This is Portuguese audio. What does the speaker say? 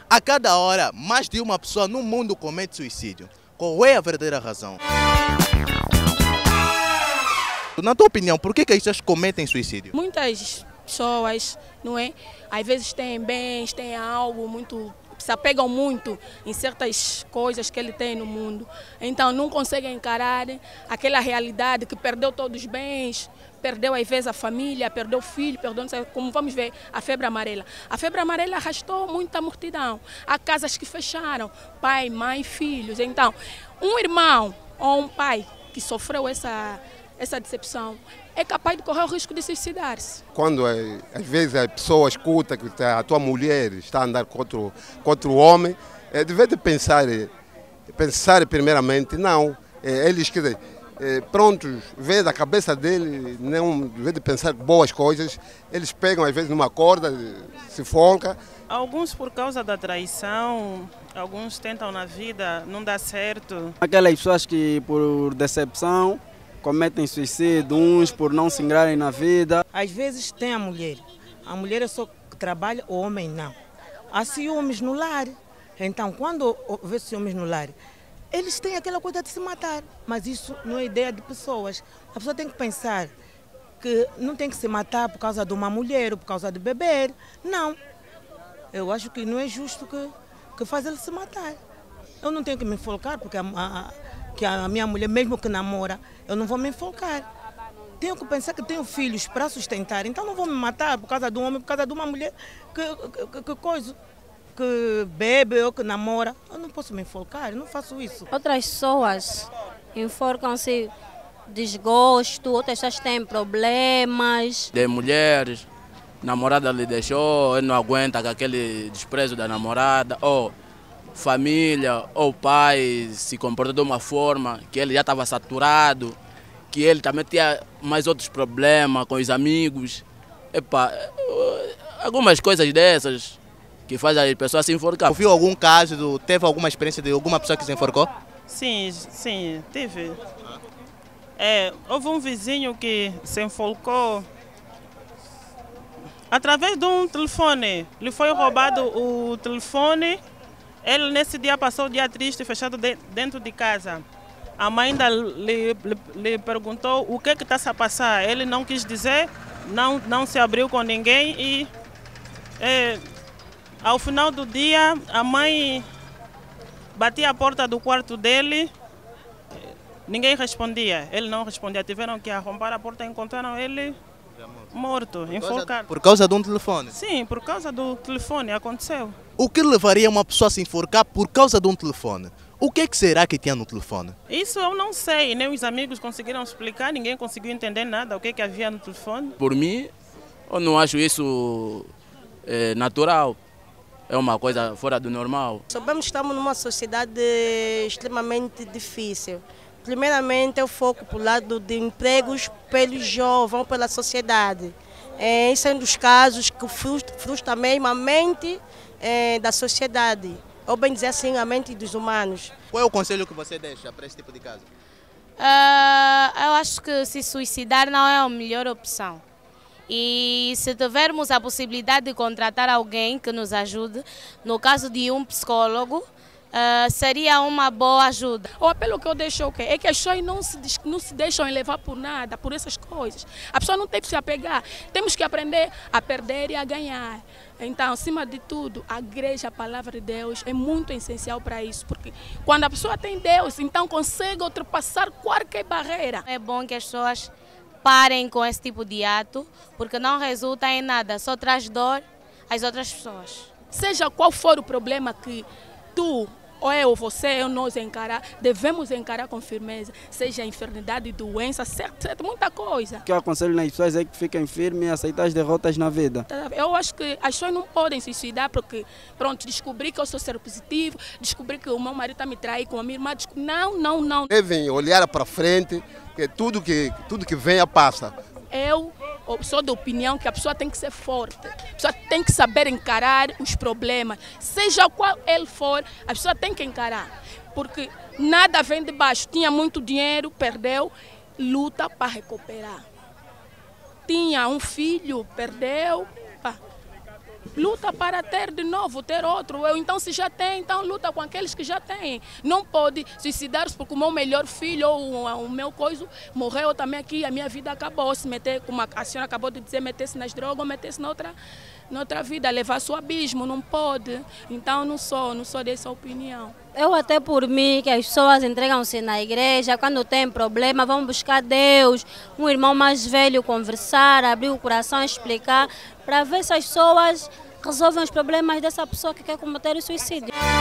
A cada hora, mais de uma pessoa no mundo comete suicídio. Qual é a verdadeira razão? Na tua opinião, por que as pessoas cometem suicídio? Muitas pessoas, não é? Às vezes têm bens, têm algo muito, se apegam muito em certas coisas que ele tem no mundo. Então não conseguem encarar aquela realidade que perdeu todos os bens, perdeu às vezes a família, perdeu o filho, perdeu, não sei, como vamos ver, a febre amarela. A febre amarela arrastou muita multidão. Há casas que fecharam, pai, mãe, filhos. Então, um irmão ou um pai que sofreu essa decepção é capaz de correr o risco de suicidar-se. Quando às vezes a pessoa escuta que a tua mulher está a andar com outro homem, deve de pensar primeiramente, não, eles quer dizer, prontos, vê da cabeça dele, não deve de pensar boas coisas, eles pegam às vezes numa corda, se folga. Alguns por causa da traição, alguns tentam na vida, não dá certo. Aquelas pessoas que por decepção cometem suicídio, uns por não se ingrarem na vida. Às vezes tem a mulher é só que trabalha, o homem não. Há ciúmes no lar, então quando houver ciúmes no lar, eles têm aquela coisa de se matar, mas isso não é ideia de pessoas. A pessoa tem que pensar que não tem que se matar por causa de uma mulher ou por causa de beber, não. Eu acho que não é justo que faz ele se matar. Eu não tenho que me enforcar porque a minha mulher, mesmo que namora, eu não vou me enforcar. Tenho que pensar que tenho filhos para sustentar, então não vou me matar por causa de um homem, por causa de uma mulher que bebe ou que namora. Eu não posso me enforcar, eu não faço isso. Outras pessoas enforcam-se desgosto, outras pessoas têm problemas. De mulheres, namorada lhe deixou, ele não aguenta com aquele desprezo da namorada, ou família ou pai se comportou de uma forma que ele já estava saturado, que ele também tinha mais outros problemas com os amigos. Algumas coisas dessas que fazem as pessoas se enforcar. Ouviu algum caso, teve alguma experiência de alguma pessoa que se enforcou? Sim, tive. Houve um vizinho que se enforcou através de um telefone. Lhe foi roubado o telefone. Ele nesse dia passou o dia triste, fechado dentro de casa. A mãe ainda lhe perguntou o que está a passar. Ele não quis dizer, não se abriu com ninguém e ao final do dia a mãe batia a porta do quarto dele, ninguém respondia, ele não respondia. Tiveram que arrombar a porta e encontraram ele morto, enforcado. Por causa de um telefone? Sim, por causa do telefone aconteceu. O que levaria uma pessoa a se enforcar por causa de um telefone? O que será que tinha no telefone? Isso eu não sei, nem os amigos conseguiram explicar, ninguém conseguiu entender nada, o que havia no telefone. Por mim, eu não acho isso natural, é uma coisa fora do normal. Sabemos que estamos numa sociedade extremamente difícil. Primeiramente, eu foco para o lado de empregos pelos jovens, pela sociedade. Esse é um dos casos que frustra mesmo a mente da sociedade, ou bem dizer assim, a mente dos humanos. Qual é o conselho que você deixa para esse tipo de caso? Eu acho que se suicidar não é a melhor opção. E se tivermos a possibilidade de contratar alguém que nos ajude, no caso de um psicólogo, seria uma boa ajuda. O apelo que eu deixo é que as pessoas não se deixam levar por nada, por essas coisas. A pessoa não tem que se apegar. Temos que aprender a perder e a ganhar. Então, acima de tudo, a igreja, a palavra de Deus é muito essencial para isso. Porque quando a pessoa tem Deus, então consegue ultrapassar qualquer barreira. É bom que as pessoas parem com esse tipo de ato, porque não resulta em nada, só traz dor às outras pessoas. Seja qual for o problema que tu, ou eu, você, ou nós devemos encarar com firmeza, seja enfermidade, doença, certo, muita coisa. O que eu aconselho nas pessoas é que fiquem firmes e aceitem as derrotas na vida. Eu acho que as pessoas não podem se suicidar porque, pronto, descobri que eu sou seropositivo, descobri que o meu marido está me traindo com a minha irmã. Não. Devem olhar para frente, que tudo que venha passa. Eu sou da opinião que a pessoa tem que ser forte, a pessoa tem que saber encarar os problemas, seja qual ele for, a pessoa tem que encarar, porque nada vem de baixo. Tinha muito dinheiro, perdeu, luta para recuperar. Tinha um filho, perdeu, luta para ter de novo, ter outro. Então, se já tem, então luta com aqueles que já têm. Não pode suicidar-se porque o meu melhor filho ou o meu coisa morreu também aqui, a minha vida acabou. Se meter, como a senhora acabou de dizer, meter-se nas drogas ou meter-se noutra vida, levar-se ao abismo, não pode. Então, não sou dessa opinião. Eu até por mim, que as pessoas entregam-se na igreja, quando tem problema vão buscar Deus, um irmão mais velho conversar, abrir o coração, explicar, para ver se as pessoas resolvem os problemas dessa pessoa que quer cometer o suicídio.